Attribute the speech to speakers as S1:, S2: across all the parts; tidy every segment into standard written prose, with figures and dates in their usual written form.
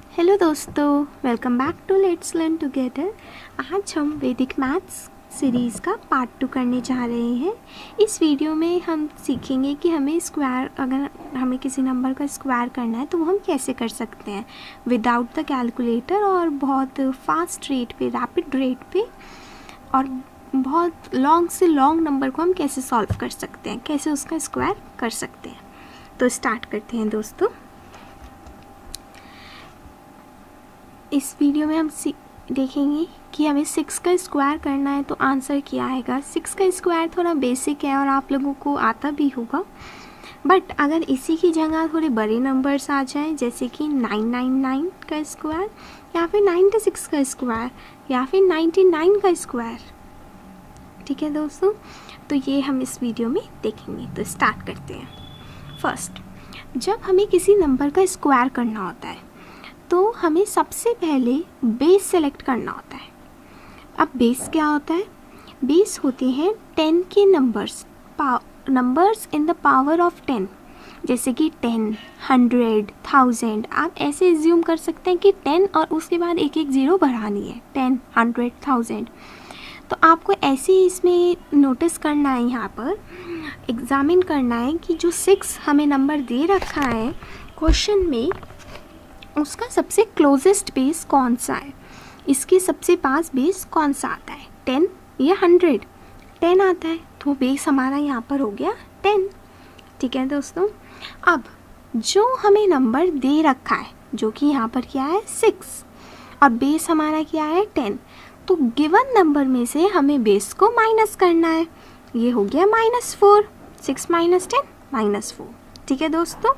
S1: Hello दोस्तों, welcome back to let's learn together. आज हम वैदिक मैथ्स सीरीज़ का पार्ट 2 करने जा रहे हैं। इस वीडियो में हम सीखेंगे कि हमें स्क्वायर, अगर हमें किसी नंबर का स्क्वायर करना है तो वो हम कैसे कर सकते हैं विदाउट द कैलकुलेटर, और बहुत फास्ट रेट पे, रैपिड रेट पे, और बहुत लॉन्ग से लॉन्ग नंबर को हम कैसे सॉल्व कर सकते हैं, कैसे उसका स्क्वायर कर सकते हैं। तो स्टार्ट करते हैं दोस्तों। इस वीडियो में हम देखेंगे कि हमें 6 का स्क्वायर करना है तो आंसर क्या आएगा। 6 का स्क्वायर थोड़ा बेसिक है और आप लोगों को आता भी होगा, बट अगर इसी की जगह थोड़े बड़े नंबर्स आ जाएं, जैसे कि 999 का स्क्वायर, या फिर 96 का स्क्वायर, या फिर 99 का स्क्वायर, ठीक है दोस्तों, तो ये हम इस वीडियो में देखेंगे। तो स्टार्ट करते हैं। फर्स्ट, जब हमें किसी नंबर का स्क्वायर करना होता है तो हमें सबसे पहले बेस सेलेक्ट करना होता है। अब बेस क्या होता है? बेस होते हैं 10 के numbers in the power of 10, जैसे कि 10, 100, 1000। आप ऐसे एज्यूम कर सकते हैं कि 10 और उसके बाद एक एक ज़ीरो बढ़ानी है, 10, 100, 1000। तो आपको ऐसे ही इसमें नोटिस करना है, यहाँ पर एग्जामिन करना है कि जो 6 हमें नंबर दे रखा है क्वेश्चन में, उसका सबसे क्लोजेस्ट बेस कौन सा है, इसके सबसे पास बेस कौन सा आता है, 10 या 100। 10 आता है तो बेस हमारा यहाँ पर हो गया 10, ठीक है दोस्तों। अब जो हमें नंबर दे रखा है, जो कि यहाँ पर क्या है 6, और बेस हमारा क्या है 10, तो गिवन नंबर में से हमें बेस को माइनस करना है। ये हो गया -4, 6 - 10 -4, ठीक है दोस्तों।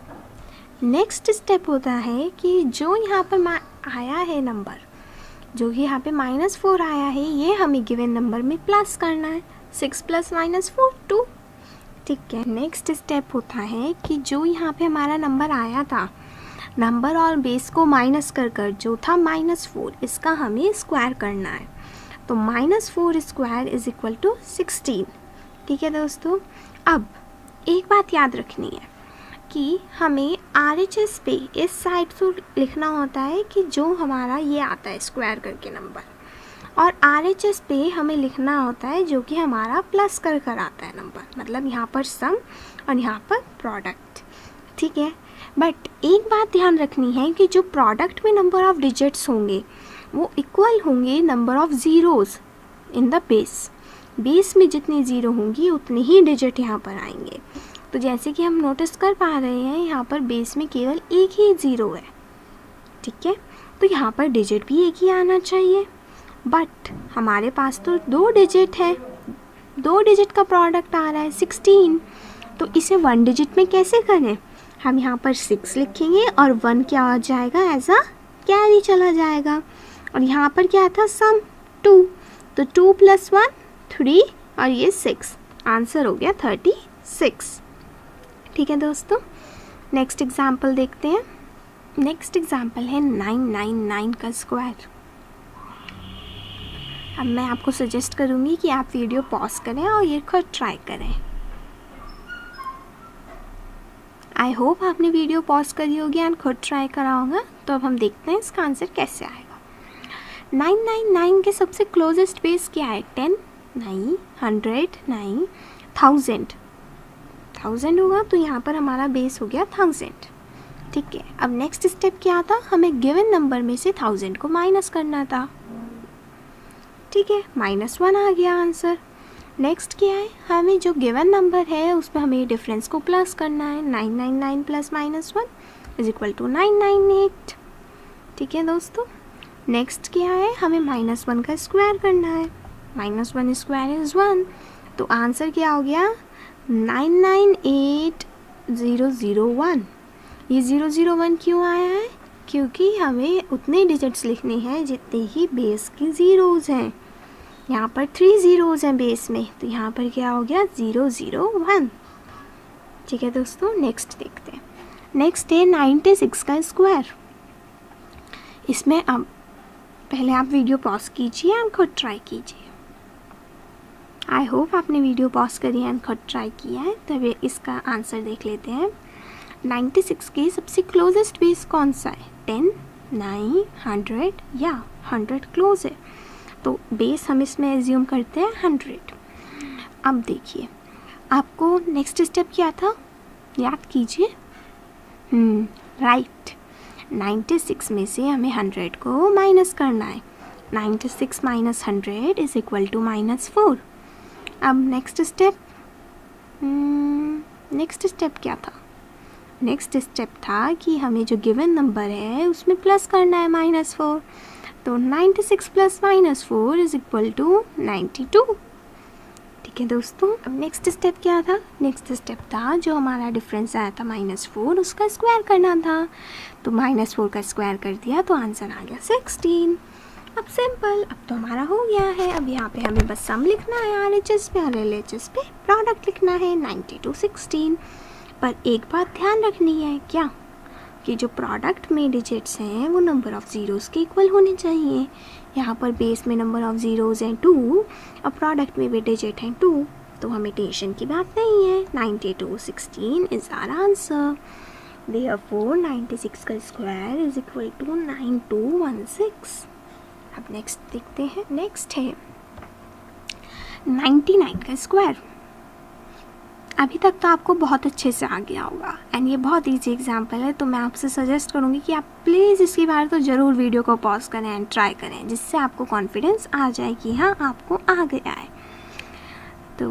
S1: नेक्स्ट स्टेप होता है कि जो यहाँ पर आया है नंबर, जो कि यहाँ पे -4 आया है, ये हमें गिवन नंबर में प्लस करना है। 6 + -4 2, ठीक है। नेक्स्ट स्टेप होता है कि जो यहाँ पे हमारा नंबर आया था, नंबर और बेस को माइनस कर जो था -4, इसका हमें स्क्वायर करना है। तो -4 स्क्वायर इज इक्वल टू 16, ठीक है दोस्तों। अब एक बात याद रखनी है कि हमें RHS पे इस साइड से लिखना होता है कि जो हमारा ये आता है स्क्वायर करके नंबर, और RHS पे हमें लिखना होता है जो कि हमारा प्लस कर आता है नंबर, मतलब यहाँ पर सम और यहाँ पर प्रोडक्ट, ठीक है। बट एक बात ध्यान रखनी है कि जो प्रोडक्ट में नंबर ऑफ डिजिट्स होंगे वो इक्वल होंगे number of zeros in the base. Base में जितनी ज़ीरो होंगी उतने ही डिजिट यहाँ पर आएंगे। तो जैसे कि हम नोटिस कर पा रहे हैं, यहाँ पर बेस में केवल एक ही ज़ीरो है, ठीक है। तो यहाँ पर डिजिट भी एक ही आना चाहिए, बट हमारे पास तो 2 डिजिट है, 2 डिजिट का प्रोडक्ट आ रहा है 16। तो इसे 1 डिजिट में कैसे करें? हम यहाँ पर 6 लिखेंगे और 1 क्या आ जाएगा, एज अ कैरी चला जाएगा। और यहाँ पर क्या था सम 2, तो 2 + 1 3, और ये 6, आंसर हो गया 36, ठीक है दोस्तों। नेक्स्ट एग्जाम्पल देखते हैं। नेक्स्ट एग्जाम्पल है 999 का स्क्वायर। अब मैं आपको सजेस्ट करूँगी कि आप वीडियो पॉज करें और ये खुद ट्राई करें। आई होप आपने वीडियो पॉज करी होगी एंड खुद ट्राई करा होगा। तो अब हम देखते हैं इसका आंसर कैसे आएगा। 999 के सबसे क्लोजेस्ट बेस क्या है? 10 नहीं, 100 नहीं, 1000 होगा, तो यहाँ पर हमारा बेस हो गया 1000, ठीक है। अब नेक्स्ट स्टेप क्या था? हमें गिवन नंबर में से 1000 को माइनस करना था, ठीक है, -1 आ गया आंसर। नेक्स्ट क्या है? हमें जो गिवन नंबर है उसमें हमें डिफरेंस को प्लस करना है। 999 + -1 इज इक्वल टू 998, ठीक है दोस्तों। नेक्स्ट क्या है? हमें -1 का स्क्वायर करना है। -1 स्क्वायर इज 1, तो आंसर क्या हो गया 998001। ये 001 क्यों आया है? क्योंकि हमें उतने डिजिट्स लिखने हैं जितने ही बेस की ज़ीरोज़ हैं। यहाँ पर 3 ज़ीरोज़ हैं बेस में, तो यहाँ पर क्या हो गया 001, ठीक है दोस्तों। नेक्स्ट देखते हैं। नेक्स्ट है 96 का स्क्वायर। इसमें अब पहले आप वीडियो पॉज कीजिए एंड खुद ट्राई कीजिए। आई होप आपने वीडियो पॉज करी एंड खुद ट्राई किया है। तभी इसका आंसर देख लेते हैं। 96 के सबसे क्लोजेस्ट बेस कौन सा है? 10 नहीं, 100 या 100 क्लोज है, तो बेस हम इसमें एज्यूम करते हैं 100। अब देखिए आपको नेक्स्ट स्टेप क्या था, याद कीजिए। राइट, 96 में से हमें 100 को माइनस करना है। 96 माइनस 100 इज इक्वल टू -4। अब नेक्स्ट स्टेप क्या था? नेक्स्ट स्टेप था कि हमें जो गिवन नंबर है उसमें प्लस करना है -4, तो 96 प्लस -4 इज इक्वल टू 92। ठीक है दोस्तों, अब नेक्स्ट स्टेप क्या था? नेक्स्ट स्टेप था जो हमारा डिफरेंस आया था -4, उसका स्क्वायर करना था, तो -4 का स्क्वायर कर दिया तो आंसर आ गया 16। अब सिंपल, अब तो हमारा हो गया है। अब यहाँ पे हमें बस सम लिखना है RHS पे और LHS पे प्रोडक्ट लिखना है 92 16। पर एक बात ध्यान रखनी है, क्या कि जो प्रोडक्ट में डिजिट्स हैं वो नंबर ऑफ़ ज़ीरोज़ के इक्वल होने चाहिए। यहाँ पर बेस में नंबर ऑफ़ ज़ीरोज़ हैं 2 और प्रोडक्ट में भी डिजिट हैं 2, तो हमें टेंशन की बात नहीं है। 92 16 इज़ आवर आंसर। देयरफॉर 96 का स्क्वायर इज इक्वल टू 9216। अब नेक्स्ट देखते हैं। नेक्स्ट है 99 का स्क्वायर। अभी तक तो आपको बहुत अच्छे से आ गया होगा एंड ये बहुत इजी एग्जांपल है, तो मैं आपसे सजेस्ट करूँगी कि आप प्लीज़ इसकी बार तो ज़रूर वीडियो को पॉज करें एंड ट्राई करें, जिससे आपको कॉन्फिडेंस आ जाए कि हाँ आपको आ गया है। तो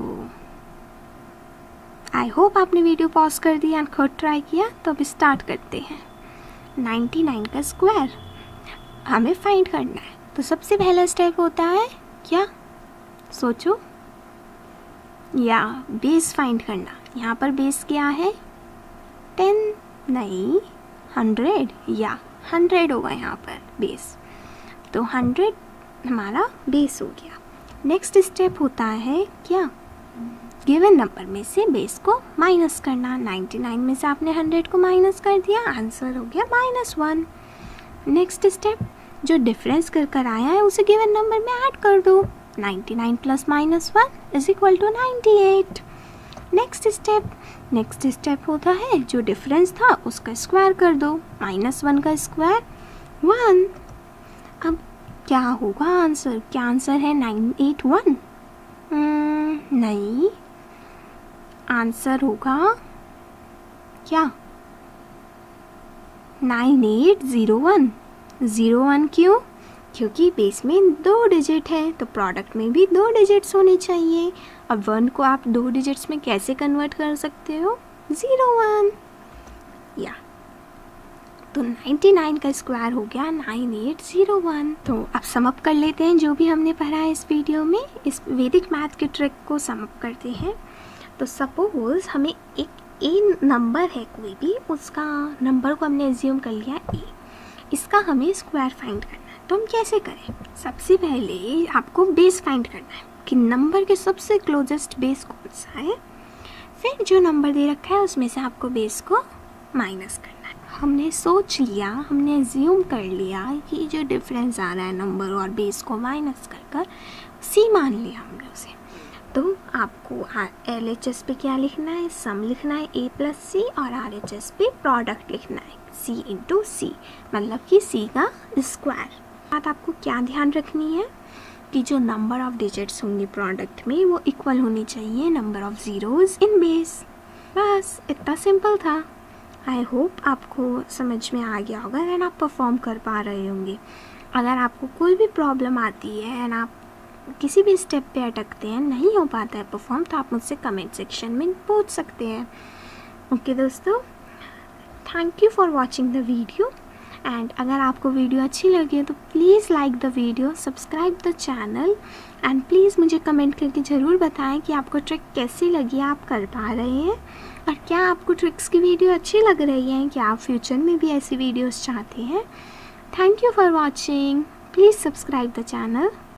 S1: आई होप आपने वीडियो पॉज कर दिया एंड खुद ट्राई किया। तो अब स्टार्ट करते हैं। 99 का स्क्वायर हमें फाइंड करना है, तो सबसे पहला स्टेप होता है क्या? सोचो, या बेस फाइंड करना। यहाँ पर बेस क्या है? 10 नहीं 100, या 100 होगा यहाँ पर बेस, तो 100 हमारा बेस हो गया। नेक्स्ट स्टेप होता है क्या? गिवन नंबर में से बेस को माइनस करना। 99 में से आपने 100 को माइनस कर दिया, आंसर हो गया -1। नेक्स्ट स्टेप, जो डिफरेंस कर आया है उसे गिवन नंबर में ऐड कर दो। 99 plus -1 is equal to 98। Next step होता है जो डिफरेंस था उसका स्क्वायर कर दो। -1 का स्क्वायर 1। अब क्या होगा आंसर? क्या आंसर है 981? नहीं, आंसर होगा क्या? 9801। 01 क्यों? क्योंकि बेस में 2 डिजिट है, तो प्रोडक्ट में भी 2 डिजिट्स होने चाहिए। अब 1 को आप 2 डिजिट्स में कैसे कन्वर्ट कर सकते हो? 01। या तो 99 का स्क्वायर हो गया 9801। तो अब सम अप कर लेते हैं जो भी हमने पढ़ा है इस वीडियो में। इस वैदिक मैथ की ट्रिक को सम अप करते हैं। तो सपोज हमें एक ए नंबर है कोई भी, उसका नंबर को हमने एज्यूम कर लिया ए, इसका हमें स्क्वायर फाइंड करना है। तो हम कैसे करें? सबसे पहले आपको बेस फाइंड करना है कि नंबर के सबसे क्लोजेस्ट बेस कौन सा है। फिर जो नंबर दे रखा है उसमें से आपको बेस को माइनस करना है। हमने सोच लिया, हमने एज्यूम कर लिया कि जो डिफरेंस आ रहा है नंबर और बेस को माइनस कर सी मान लिया हमने उसे। तो आपको LHS पे क्या लिखना है? सम लिखना है A प्लस सी, और RHS पे प्रोडक्ट लिखना है C इंटू सी, मतलब कि C का स्क्वायर। बात आपको क्या ध्यान रखनी है कि जो नंबर ऑफ डिजिट्स होंगे प्रोडक्ट में वो इक्वल होनी चाहिए number of zeros in base. बस इतना सिंपल था। आई होप आपको समझ में आ गया होगा एंड आप परफॉर्म कर पा रहे होंगे। अगर आपको कोई भी प्रॉब्लम आती है एंड आप किसी भी स्टेप पे अटकते हैं, नहीं हो पाता है परफॉर्म, तो आप मुझसे कमेंट सेक्शन में पूछ सकते हैं। ओके दोस्तों, thank you for watching the video and अगर आपको वीडियो अच्छी लगी है तो please like the video, subscribe the channel and please मुझे कमेंट करके ज़रूर बताएं कि आपको ट्रिक कैसी लगी, आप कर पा रहे हैं, और क्या आपको ट्रिक्स की वीडियो अच्छी लग रही है, क्या आप फ्यूचर में भी ऐसी वीडियोस चाहते हैं। Thank you for watching, please subscribe the channel.